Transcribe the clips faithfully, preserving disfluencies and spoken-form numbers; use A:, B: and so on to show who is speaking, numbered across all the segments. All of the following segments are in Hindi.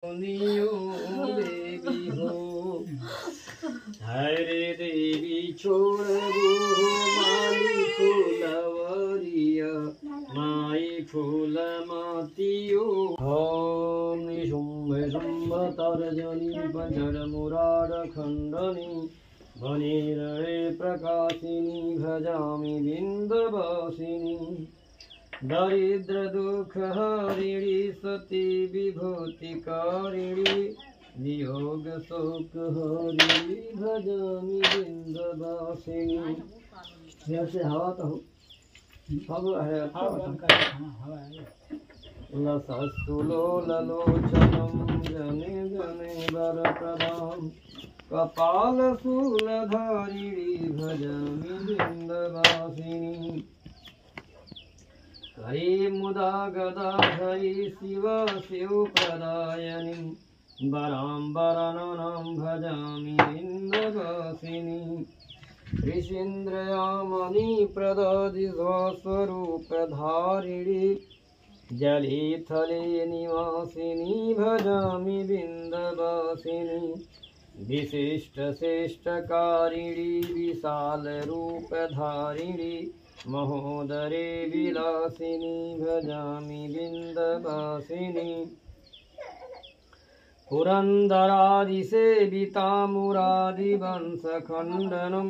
A: देवी हो हरे देवी छोड़ माली फूलवरिया माई फूल मातियो ओम निशुंभ शुंभ तर्जनी पंचर मुरार खंडनी वनीरणे प्रकाशिनी भजामि बिंदवासिनी दरिद्र दुख हरिणी सती विभूति कारिणी वियोग शोक हरि भजामि बिंदवासिनी। जैसे हवा तो सब है लसस्तुलोललोचनं जने जने वरप्रदां कपालशूलधारिणी भजामि बिंदवासिनी। हरि मुदा गदाधरी शिव शिवप्रदायिनीं वराम्बरननां भजामि बिंदवासिनी। ऋषीन्द्रयामणि प्रदधि स्वस्वरूपधारिणी जले थले निवासिनी भजामि बिंदवासिनी। विशिष्ट श्रेष्ठकारिणी विशालरूपधारिणी महोदरे विलासिनी भजामि बिंदवासिनी। पुरन्दरादिसेविता मुरारिवंशखण्डनं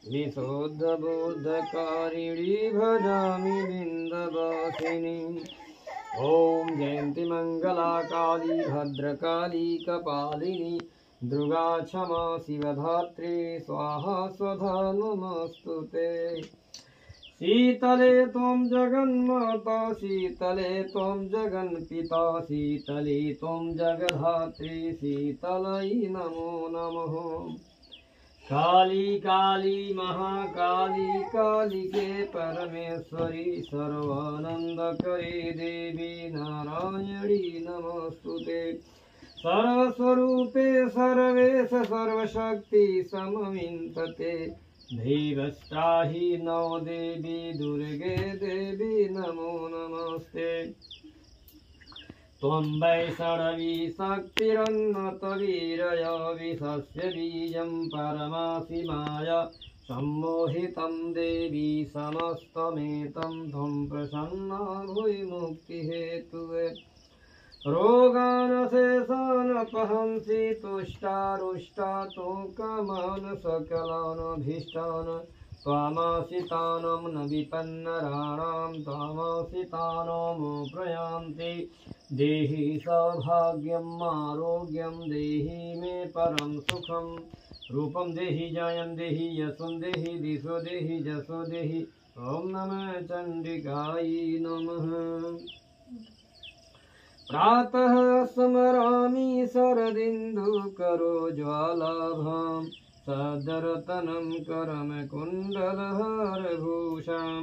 A: विशुद्धबुद्धकारिणी भजामि बिंदवासिनी। ओम जयंती मंगला काली भद्रकाली कपालिनी दुर्गा क्षमा शिवधात्री स्वाहा स्वधा नमस्तुते। शीतले त्वं जगन्माता शीतले त्वं जगन्पिता शीतले त्वं जगद्धात्री शीतलै नमो नमः। काली काली महाकाली कालिके परमेश्वरी सर्वानंदकरी देवी नारायणी नमस्तुते। सर्वस्वरूपे सर्वेश सर्वशक्ति समविंतते धीवस्त्राहि नौ देवी दुर्गे देवी नमो नमस्ते। त्वं वैष्णवी शक्तिरन्नतवीरया विशस्य बीजं परमासि माया सम्मोहितं देवी समस्तमेतं त्वं प्रसन्ना भूय मुक्तिहेतुवे। रोगानशेषानपहंसि तुष्टारुष्टा कामान् सकलानभीष्टान् त्वामासितानं न विपन्नराणां त्वामासितानो प्रयान्ति। देहि सौभाग्यम् आरोग्यं देहि मे परं सुखं रूपं देहि जयं देहि यशं देहि दिशो देहि जशो देहि। ओम नमः चंडिकायै नमः। प्रातः स्मरामि शरदिन्दुकरोज्ज्वलाभां सदरतनं करमकुण्डलहारभूषां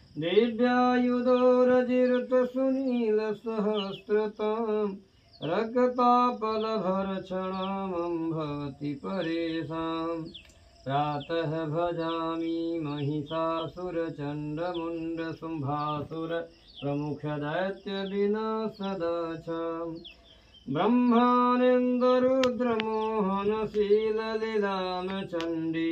A: दिव्यायुधोरजितसुनीलसहस्रतां रक्तापलभरक्षणामं परेशां। प्रातः भजामि महिषासुरचण्डमुण्डशुम्भासुर प्रमुखदैत्यविनाशदाचां ब्रह्मानन्दरुद्रमोहनशीललीलां चण्डी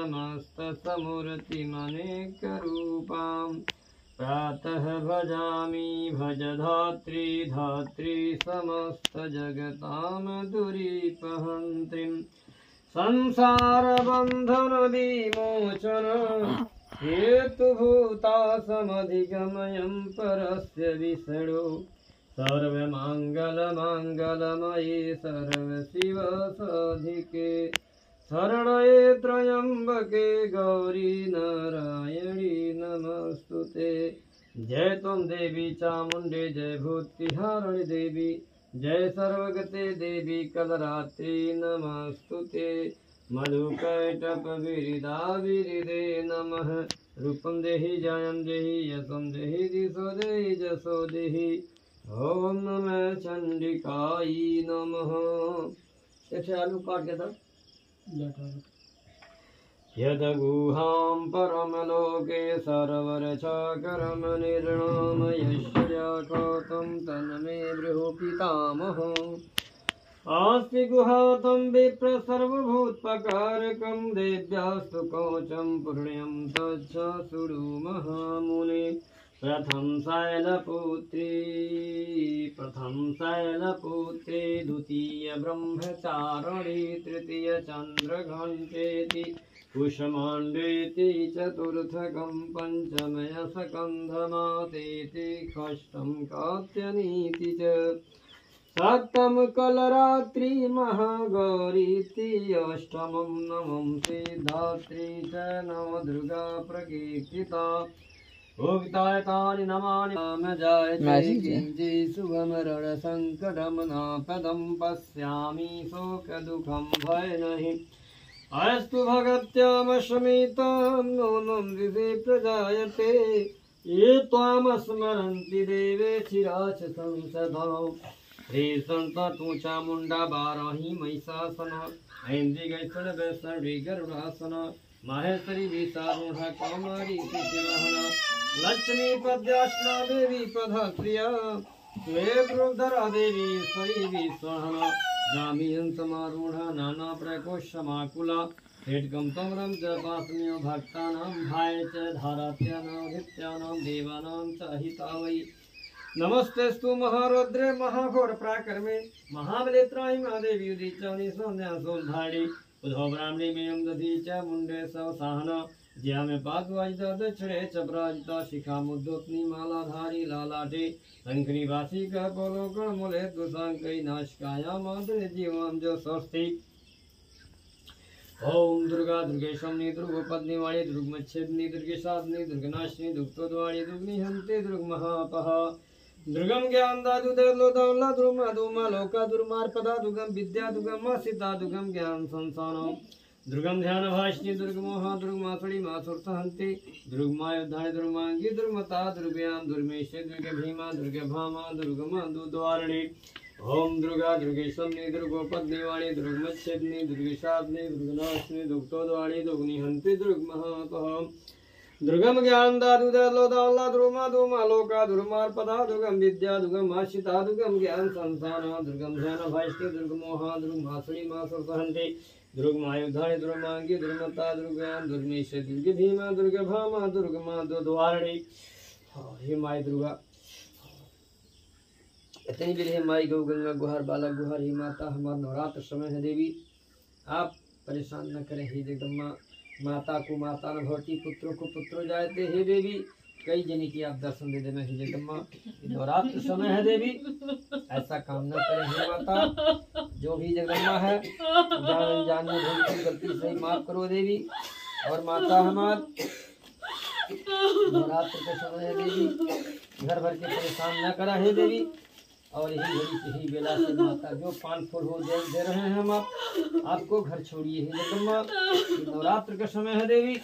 A: समस्तसमूर्तिमनेकरूपां। प्रातः भजामि भजधात्री धात्री समस्तजगतां दुरीपहन्त्रीं संसारबन्धनविमोचन हेतुभूता समधिगमयं परस्य विष्णो। सर्वमङ्गलमङ्गलमये सर्वशिवसाधिके शरणये त्र्यम्बके गौरी नारायणी नमस्तुते। जय त्वं देवी चामुण्डे जय भूतिहारिणी देवी जय सर्वगते देवी कलरात्रि नमस्तुते। मधुकैटपविरिदाविरिदे नमः। रूपं देहि जयं देहि यशं देहि दिशो देहि जशो देहि। ओम नमः चंडिकाय नमः। एक आलू काट के था यदगुहां परमलोके सर्वरक्षाकरं निर्णाम यस्य जातं तन्मे बृहु पितामहः। आस्ति गुहातं विप्र सर्वभूतपकारकं देव्यास्तु कवचं पुण्यं तच्च शृणु महामुने प्रथम शैलपुत्री प्रथम शैलपुत्री द्वितीय ब्रह्मचारिणी तृतीय चन्द्रघण्टेति कुशमाण्डेति चतुर्थकं पञ्चमय स्कन्धमातेति षष्ठं कात्यानीति च सप्तम कलरात्रि महागौरीति अष्टमं नवम सिद्धात्री च नव दुर्गा प्रकीर्तिता भोक्ताय तानि नमानि नाम जायते किञ्चि शुभमरण संकटं न पदं पश्यामि शोकदुःखं भयनहि अस्तु भगत्यामशमितं नूनं दिशि प्रजायते ये त्वां स्मरन्ति देवे चिराच संसदौ हे संत तू चामुंडा बाराही महिषासन ऐन्द्री गैसण वैष्णवी गरुड़ासन माहेश्वरी विशारूढ़ा कौमारी तिथिवाहना लक्ष्मी पद्याश्ना देवी पदप्रिया स्वेद्रुधरा देवी स्वरी विस्वहना जामियन समारूढ़ा नाना प्रकोशमाकुला हेटकं तमरं च पास्म्यो भक्तानां भाय च धारात्यानां धित्यानां देवानां च हितावै नमस्तेस्तु महारुद्रे महाघोर पराक्रमे महाबले त्राहि महादेवी उदिचानि सौम्या सोमधारी उद्धव ब्राह्मणी मेयं दधि च मुंडे सवसाहना ज्या में पादवाजिता दक्षिणे च पराजिता शिखा मुद्दोत्नी मालाधारी लालाटे शंकरी वासी का पोलोकण मूले दुसांकई नाशकाया माधुर्य जीवां जो स्वस्ति ओम दुर्गा दुर्गेशमनी दुर्गोपद्नी वाणी दुर्गमच्छेदनी दुर्गेशादनी दुर्गनाशिनी दुग्धोद्वाणी दुर्गनी हंते दुर्गमहापः दुर्गम ज्ञान दादु देवलो दौला दुर्मा दुमा लोका दुर्मार पदा दुर्गम विद्या दुर्गम सीता दुर्गम ज्ञान संसानो दुर्गम ध्यान भाषिनी दुर्गमोहा दुर्गमासुरी मासुरहंति दुर्गमायुधानि दुर्मांगी दुर्मता दुर्व्याम दुर्मेशे दुर्गे भीमा दुर्गे भामा दुर्गमा दुद्वारिणी ओम दुर्गा दुर्गेशमनी दुर्गोपद्नी वाणी दुर्गमच्छेदनी दुर्गेशादनी दुर्गनाशिनी दुग्धोद्वाणी दुर्गनी हंति दुर्गमहापः दुर्गम ज्ञान दादु दलो दाला दुर्मा दुमा लोका दुर्मार पदा दुर्गम विद्या दुर्गम आशिता दुर्गम ज्ञान संसाना दुर्गम ध्यान भाष्य दुर्गमोहा दुर्गमासुरी मासुरहंति दुर्गमायुधानि दुर्मांगी दुर्मता दुर्गयान दुर्मेश दुर्गे भीमा दुर्गे भामा दुर्गमा दुद्वारिणी हे माई दुर्गा इतनी भी हे माई गौ गंगा गुहार बालक गुहार ही माता हमारा नवरात्र समय है देवी आप परेशान न करें हे जगदम्मा माता को माता न भवती पुत्रों को पुत्रो जायते हे देवी कई जनी की आप दर्शन दे देना हे जगदम्मा नवरात्र समय है देवी ऐसा काम न करें हे माता जो भी जगदम्मा है जान जान में भूल की गलती सही माफ करो देवी और माता हमार नवरात्र के समय है देवी घर भर के परेशान न करा हे देवी और यही घड़ी से ही बेला से माता जो पान फूल हो दे, दे रहे हैं हम आप आपको घर छोड़िए हे जगदम्मा नवरात्र का समय है देवी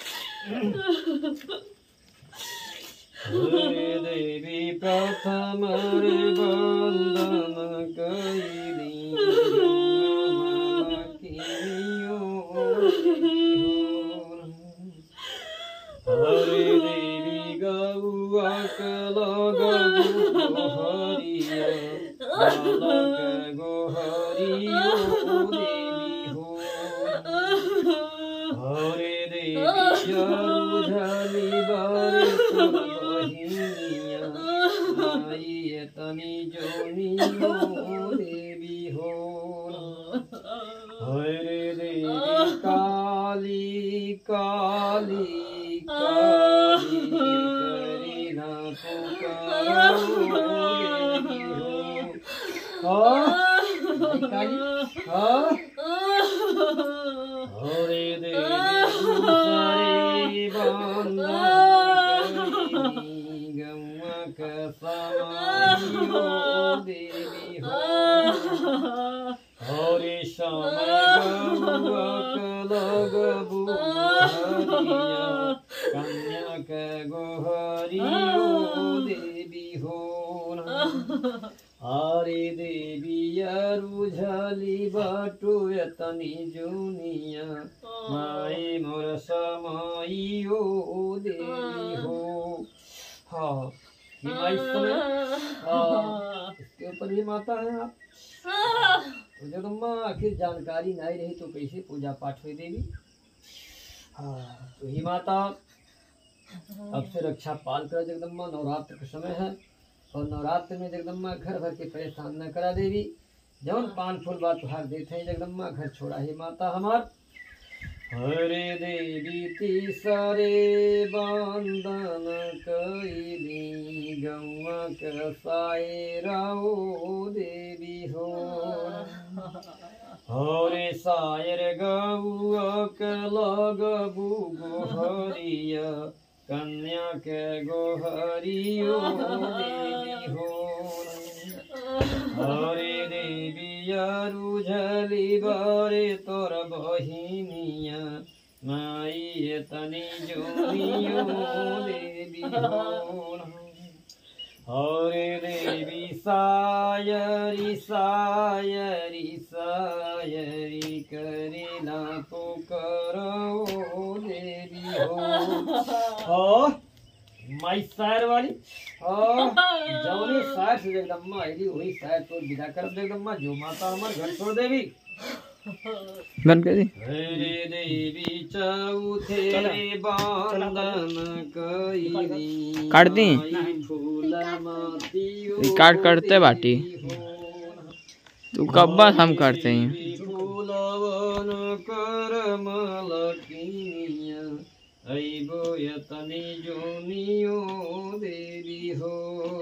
A: हे देवी प्रथम बंदन कईली हरे देवी गौआ कला गौ हरिया बालक गोहरियो देवी हो हरे देवी जरुझली बारे बहिनिया माई तनी जोनियो देवी हो हरे देवी काली काली काली करी ना पुकारो हरे देवी गौआ कसमायो देवी हो हरे श्याम गौआ कलग बुहरिया कन्या के गोहरियो देवी हो हरे देवी रुझली बाटो यतनी जुनिया माई मोर समाइयो देवी हो हाँ सीमा इस समय इसके ऊपर भी माता है आप। तो जगदम्बा आखिर जानकारी नहीं रही तो कैसे पूजा पाठ हुई देवी। हाँ तो ही माता अब से रक्षा पाल कर जगदम्बा। नवरात्र का समय है और नवरात्र में जगदम्बा घर भर के परेशान न करा देवी। जवन पान फूल बात तुहार देते हैं जगदम्बा घर छोड़ा ही माता हमार। हरे देवी तीसरे बंदन कैली गौआ कसाए राओ देवी हो। हरे सायर गौआ के लगबू गोहरिया कन्या के गोहरियो देवी हो। हरे देवी रुझली बारे तोर बहिनिया माई तनी जोनियो देवी हो। हरे देवी सायरी सायरी सायरी करेला पुकारो देवी हो। माई शायर वाली जौनी शायर से जगदम्मा आईली वही शायर तो विदा कर जगदम्मा जो माता हमार घर छोड़ देवी।
B: बंद कर दी।
A: हरे देवी चौथे बंदन कैली
B: काट दी।
A: फूल मातियो
B: रिकॉर्ड करते बाटी तू कब बात हम करते हैं।
A: फूलवन कर मलकिनिया अइबो यतनी जोनियो देवी हो।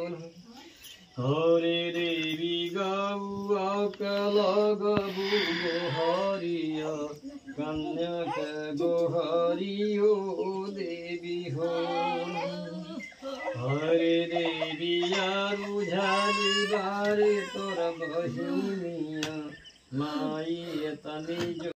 A: हरे देवी गौआ के लगबू गोहरिया कन्या के गोहरियो देवी हो। हरे देवी रुझाली बारे तोर बहिनिया माई तनी जो